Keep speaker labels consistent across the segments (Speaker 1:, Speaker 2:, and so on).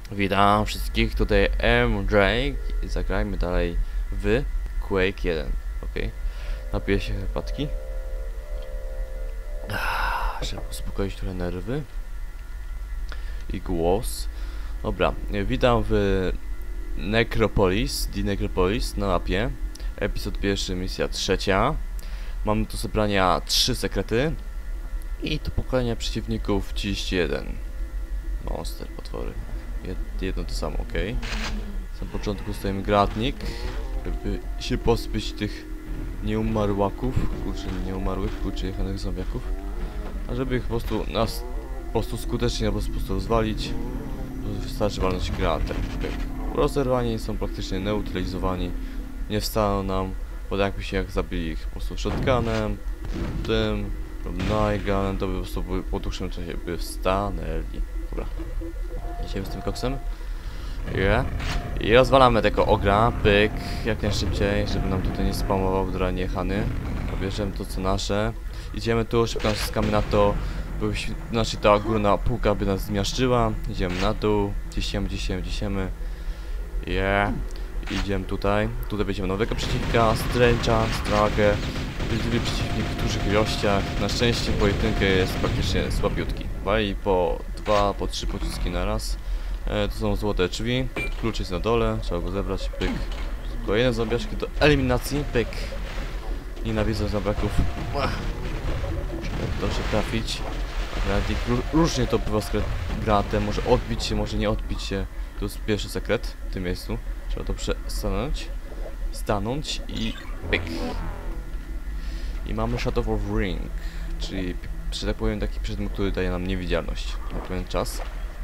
Speaker 1: Witam wszystkich, tutaj Drake i zagrajmy dalej w Quake 1, ok? Napiję się herbatki, żeby uspokoić trochę nerwy i głos. Dobra, witam w Necropolis, The Necropolis na mapie. Epizod pierwszy, misja trzecia. Mamy do zebrania 3 sekrety i do pokonania przeciwników 31. Monster, potwory. Jedno to samo, ok. Na początku stajemy gratnik, żeby się pozbyć tych nieumarłaków, kurczę jechanych zombiaków. A żeby ich po prostu skutecznie albo po prostu rozwalić, to wystarczy walnąć gratem. Rozerwani są praktycznie neutralizowani, nie wstaną nam, bo jakby się jak zabili ich po prostu shotgunem, tym lub nightgunem, to by po prostu po dłuższym czasie by wstanęli. Dobra. Idziemy z tym koksem. I rozwalamy tego ogra, pyk, jak najszybciej, żeby nam tutaj nie spamował dranie jechany. Pobierzemy to co nasze. Idziemy tu, szybko naciskamy na to, by znaczy ta górna półka by nas zmiażdżyła. Idziemy na dół, ciśniemy. Idziemy tutaj. Tutaj będziemy nowego przeciwnika, Strange'a, Stragę. Byli przeciwnik w dużych ilościach. Na szczęście pojedynkę jest praktycznie słabiutki. Wali po 2, po 3 pociski na raz. To są złote drzwi. Klucz jest na dole, trzeba go zebrać, pyk. Kolejne zombiaczki do eliminacji, pyk. Nienawidzę zombiaków. Jak to się trafić. Różnie to bywa z gratem, może odbić się, może nie odbić się. To jest pierwszy sekret w tym miejscu. Trzeba dobrze stanąć i pyk. I mamy Shadow of Ring, czyli, że tak powiem, taki przedmiot, który daje nam niewidzialność na pewien czas.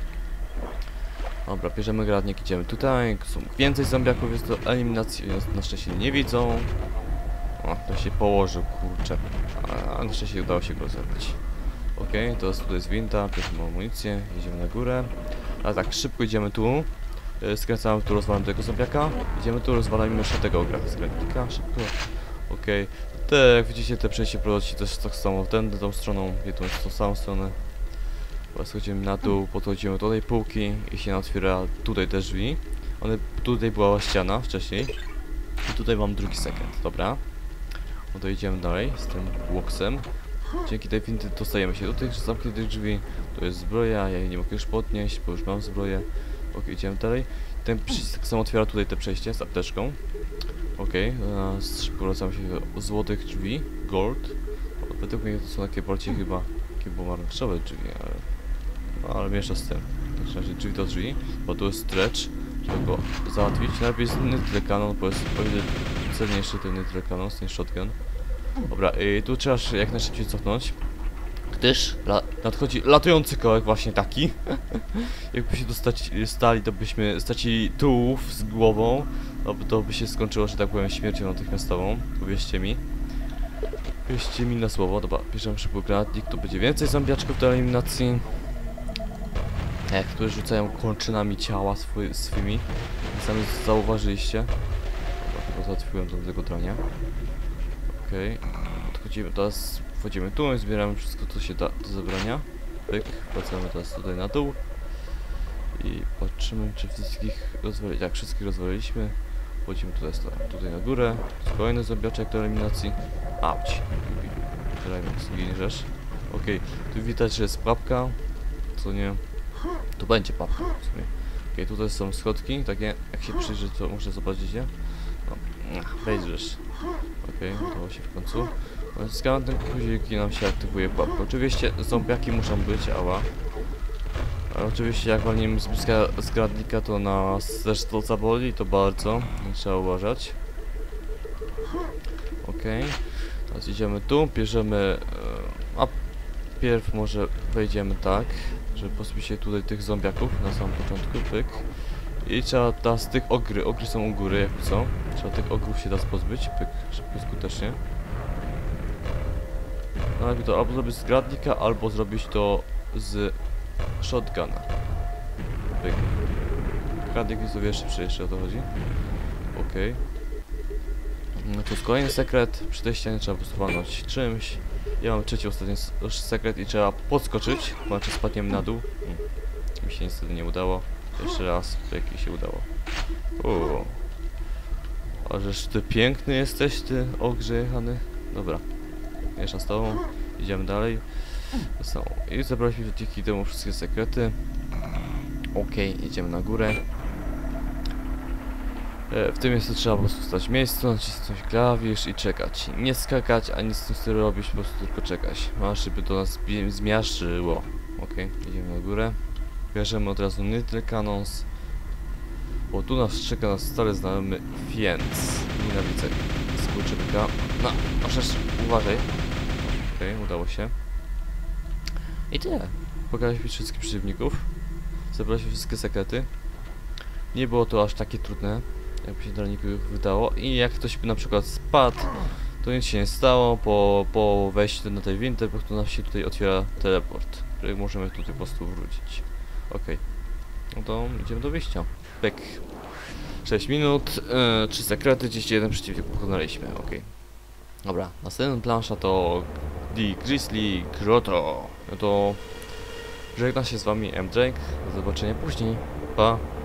Speaker 1: Dobra, bierzemy gradnik, idziemy tutaj. Są więcej zombiaków, jest do eliminacji, więc na szczęście nie widzą. O, to się położył, kurczę. A na szczęście udało się go zebrać. Okej, to tutaj jest winda, bierzemy amunicję, idziemy na górę. Ale tak, szybko idziemy tu. Skręcamy tu, rozwalamy tego zombiaka. Idziemy tu, rozwalamy jeszcze tego ogra z gradnika, szybko. Okej. Jak widzicie, te przejście prowadzi też tak samo tą stroną, jedną z tą samą stronę. Teraz schodzimy na dół, podchodzimy do tej półki i się otwiera tutaj te drzwi. Tutaj była ściana wcześniej. I tutaj mam drugi sekret, dobra. No to idziemy dalej z tym łoksem. Dzięki tej windy dostajemy się do tych zamkniętych drzwi. To jest zbroja, ja jej nie mogę już podnieść, bo już mam zbroję. Ok, idziemy dalej. Ten przycisk tak samo otwiera tutaj te przejście z apteczką. Okej, szybko wracamy się do złotych drzwi, gold. Według mnie to są takie bardziej chyba pomarańczowe drzwi, ale miesza z tym. W razie drzwi do drzwi, bo tu jest stretch, żeby go załatwić. Najlepiej jest Nitro Cannon, bo jest o wiele cenniejszy ten Nitro Cannon, ten shotgun. Dobra, i tu trzeba się jak najszybciej cofnąć, gdyż nadchodzi latujący kołek, właśnie taki. Jakby się stali, to byśmy stracili tułów z głową. To by się skończyło, że tak powiem, śmiercią natychmiastową. Uwierzcie mi. Wierzcie mi na słowo. Dobra, bierzemy szybko granatnik, tu będzie więcej zombiaczków do eliminacji. Którzy rzucają kończynami ciała swymi. Sami zauważyliście. Dobra, chyba załatwiłem do tego drania. Okej. Odchodzimy, teraz wchodzimy tu i zbieramy wszystko, co się da do zebrania. Pyk, wracamy teraz tutaj na dół. I patrzymy, czy wszystkich rozwaliliśmy. Jak wszystkich rozwaliliśmy, wchodzimy tutaj na górę. Kolejny zombiaczek do eliminacji. Auć. Zginiesz. Okej, tu widać, że jest papka. Co nie? Tu będzie papka w sumie. Okej, tutaj są schodki, takie jak się przyjrzeć, to może zobaczyć je. No, wejdziesz. Okej, udało się w końcu. Naciskamy ten guzik i nam się aktywuje papka. Oczywiście zombiaki muszą być, ała. Ale oczywiście jak walnimy z bliska z gradnika, to nas też to zaboli, to bardzo. Nie trzeba uważać. Okej. Teraz idziemy tu, bierzemy... a pierw może wejdziemy tak, żeby pozbyć się tutaj tych zombiaków na samym początku, pyk. I trzeba teraz tych ogry są u góry, jakby co. Trzeba tych ogrów się teraz pozbyć, pyk, szybko, skutecznie. No jakby to albo zrobić z gradnika, albo zrobić to z shotguna. Pyk. Gradnik jest o wiele szybszy, jeszcze o to chodzi. Okej. No to jest kolejny sekret. Przy tej ścianie trzeba po prostu walnąć czymś. Ja mam trzeci, ostatni sekret i trzeba podskoczyć, bo znaczy spadniemy na dół. Mi się niestety nie udało. Jeszcze raz, jaki się udało. A żeż ty piękny jesteś, ty ogrze jechany. Dobra, jeszcze z tobą. Idziemy dalej. I zebraliśmy dzięki temu wszystkie sekrety. Okej, idziemy na górę. W tym miejscu trzeba po prostu stać w miejscu, nacisnąć klawisz i czekać. Nie skakać, ani nic z tym robić, po prostu tylko czekać. Aż żeby to nas zmiażdżyło. Okej, idziemy na górę. Bierzemy od razu Nitro Cannons. Bo tu nas czeka nasz stary znajomy Fienz. Nienawidzę skurczybyka. No, proszę, uważaj. Okej, udało się. I tyle. Pokazaliśmy wszystkich przeciwników. Zebraliśmy wszystkie sekrety. Nie było to aż takie trudne, jakby się Darniku wydało. I jak ktoś by na przykład spadł, to nic się nie stało. Po wejściu na tej windy, po prostu nam się tutaj otwiera teleport, który możemy tutaj po prostu wrócić. Okej. No to idziemy do wyjścia. Pyk. 6 minut, 3 sekrety, 31 przeciwnik pokonaliśmy, okej. Dobra, następna plansza to The Grizzly Grotto. No to żegna się z wami M. Drake, do zobaczenia później, pa!